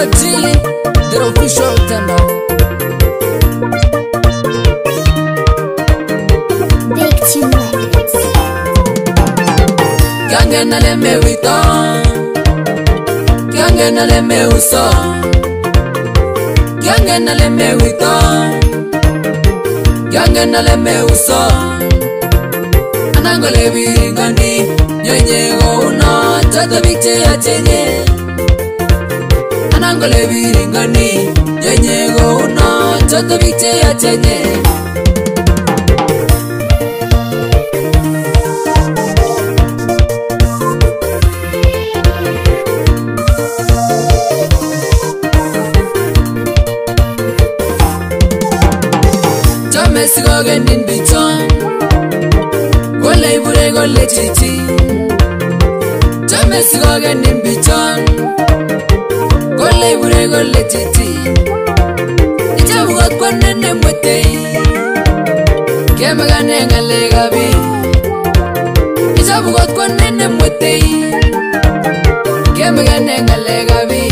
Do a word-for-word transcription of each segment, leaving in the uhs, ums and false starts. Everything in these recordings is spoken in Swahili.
Kalenjin, the official tender. Big Team Records. Kiangen ale MEWITON, kiangen ale MEWITON, kiangen ale MEWITON, kiangen ale MEWITON. Anangole biringani, nyenye go uno, chata biche achenye. Anangole biringani, nyenye go uno, chata biche achenye. Sigogen in biton, gole bure gole chichi. Jame sigogen in biton, gole bure gole chichi. Ijabu got kwane ne mwetei, kema gane ngale gabi. Ijabu got kwane ne mwetei, kema gane ngale gabi.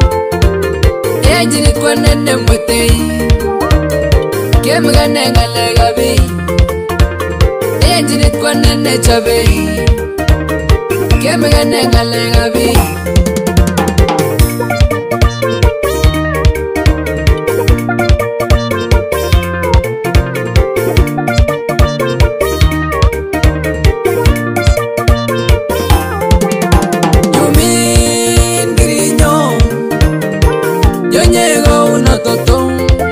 Ejini kwane ne mwetei. Kem gane ngale gabi, ejinit kwa nene chabe. Kem gane ngale gabi. Yumin grinyo, yonyego una toto.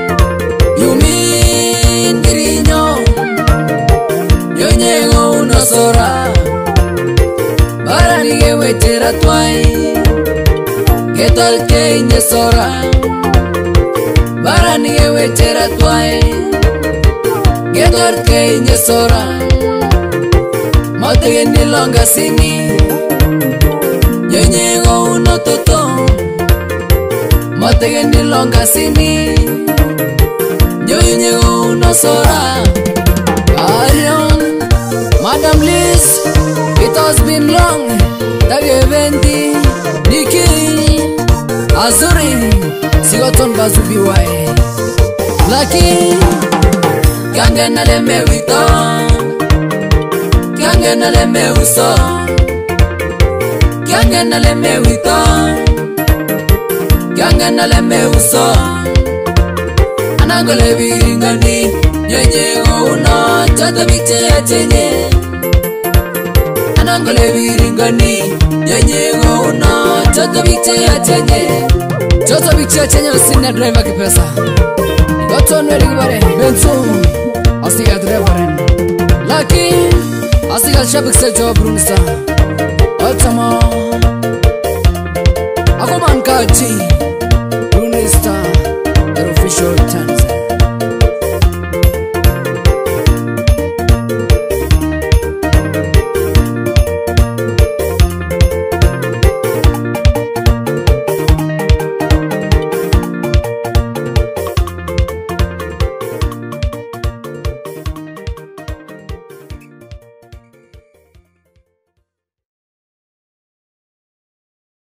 Barani ge wetera twai, ketol ke inye sora. Barani ge wetera twai, ketol ke inye sora. Motege ni longa sini, nyenye go uno toto. Motege ni longa sini, nyenye go uno sora. Arion, Madam Liz, it has been long. Tagevendi, Nikki, Azuri, Sigoton Bazubi wae. Lucky, kiangen ale MEWITON, kiangen ale MEWITON, kiangen ale MEWITON, kiangen ale MEWITON. Anangole biringani, nyenye go uno, chata biche achenye. Anangole biringani, nyenye go uno, chata biche achenye. Chata biche achenye usine driver kipesa. Goto nweli kibare, benzu, asiga driveren. Lucky, asiga shabik se jo BRUNI sa. Altama, ako man kaji, BRUNI star, their official